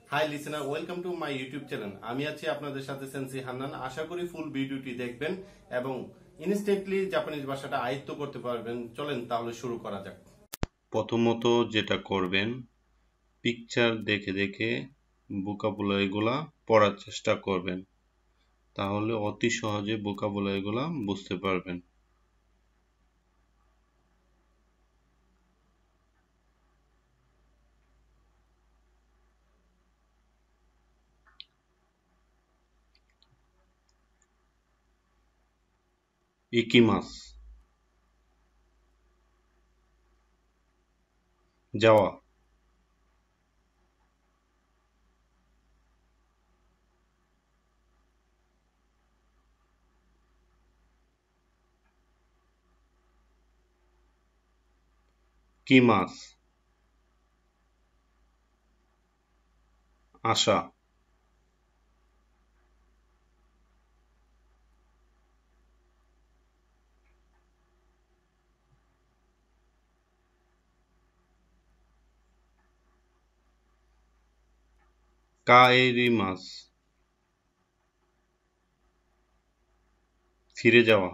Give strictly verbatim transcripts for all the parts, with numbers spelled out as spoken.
High listener, welcome to my YouTube channel. আমি আছি আপনাদের সাথে সেন্সি হান্নান। আশা করি ফুল ভিডিওটি দেখবেন এবং ইনস্ট্যান্টলি জাপানিজ ভাষাটা আয়ত্ত করতে পারবেন। চলেন তাহলে শুরু করা যাক। প্রথমত যেটা করবেন, পিকচার দেখে দেখে ভোকাবুলারিগুলা পড়ার চেষ্টা করবেন, তাহলে অতি সহজে ভোকাবুলারিগুলা বুঝতে পারবেন। ইকিমাস, যাওয়া। কিমাস, আসা। কাএরিমাস, ফিরে যাওয়া।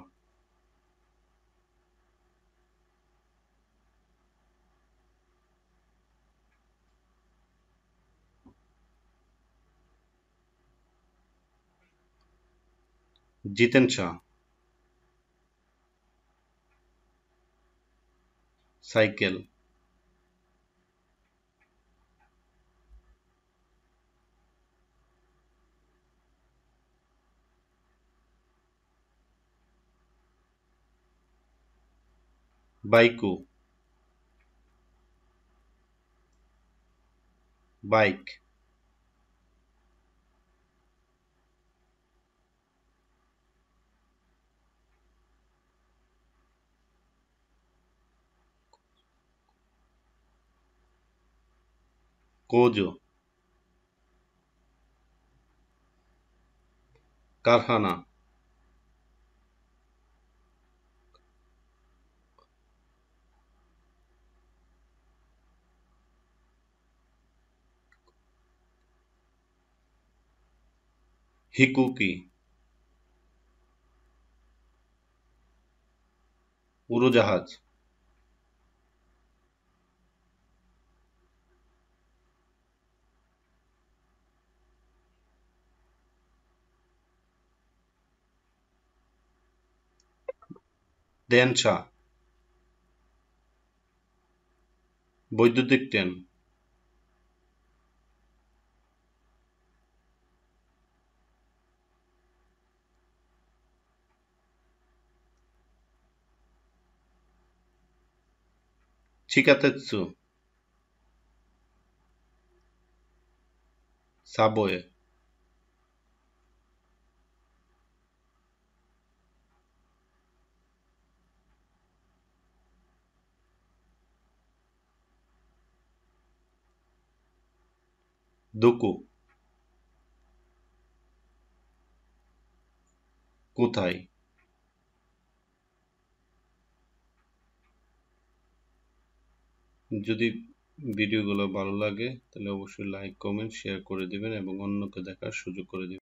জিতেনশা, সাইকেল। বাইকু, বাইক। কোজো, কারখানা। হিকুকি, উড়োজাহাজ। দেনশা, বৈদ্যুতিক ট্রেন। চিকাতেৎসু, সাবওয়ে। দোকো, কোথায়। যদি ভিডিওগুলো ভালো লাগে তাহলে অবশ্যই লাইক, কমেন্ট, শেয়ার করে দিবেন এবং অন্যকে দেখার সুযোগ করে দিবেন।